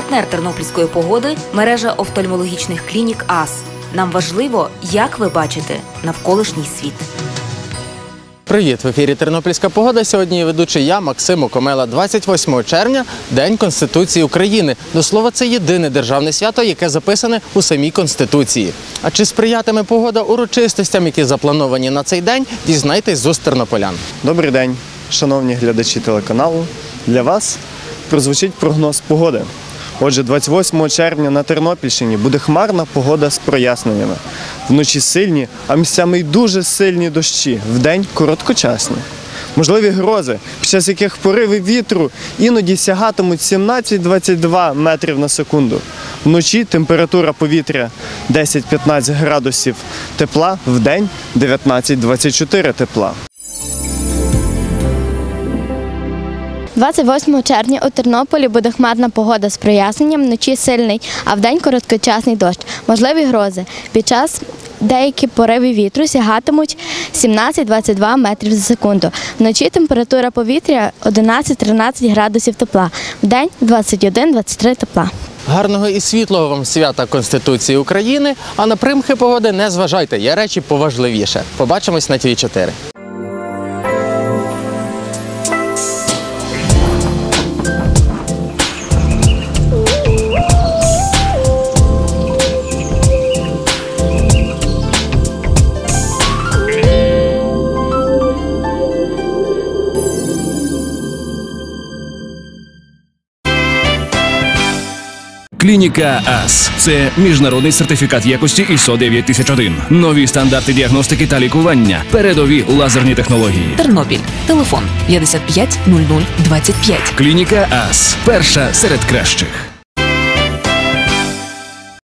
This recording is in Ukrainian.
Партнер тернопільської погоди – мережа офтальмологічних клінік АС. Нам важливо, як ви бачите навколишній світ. Привіт! В ефірі «Тернопільська погода». Сьогодні ведучий я, Максим Окомела. 28 червня – День Конституції України. До слова, це єдине державне свято, яке записане у самій Конституції. А чи сприятиме погода урочистостям, які заплановані на цей день, дізнайтесь з уст тернополян. Добрий день, шановні глядачі телеканалу. Для вас прозвучить прогноз погоди. Отже, 28 червня на Тернопільщині буде хмарна погода з проясненнями. Вночі сильні, а місцями й дуже сильні дощі, вдень короткочасні. Можливі грози, під час яких пориви вітру іноді сягатимуть 17-22 метрів на секунду. Вночі температура повітря 10-15 градусів тепла, вдень 19-24 тепла. 28 червня у Тернополі буде хмарна погода з проясненням, вночі сильний, а вдень короткочасний дощ. Можливі грози. Під час деякі пориви вітру сягатимуть 17-22 метрів за секунду. Вночі температура повітря 11-13 градусів тепла, вдень 21-23 тепла. Гарного і світлого вам свята Конституції України, а на примхи погоди не зважайте, є речі поважливіше. Побачимось на ТВ4. Клініка АС – це міжнародний сертифікат якості ISO 9001. Нові стандарти діагностики та лікування. Передові лазерні технології. Тернопіль. Телефон 55 00 25. Клініка АС – перша серед кращих.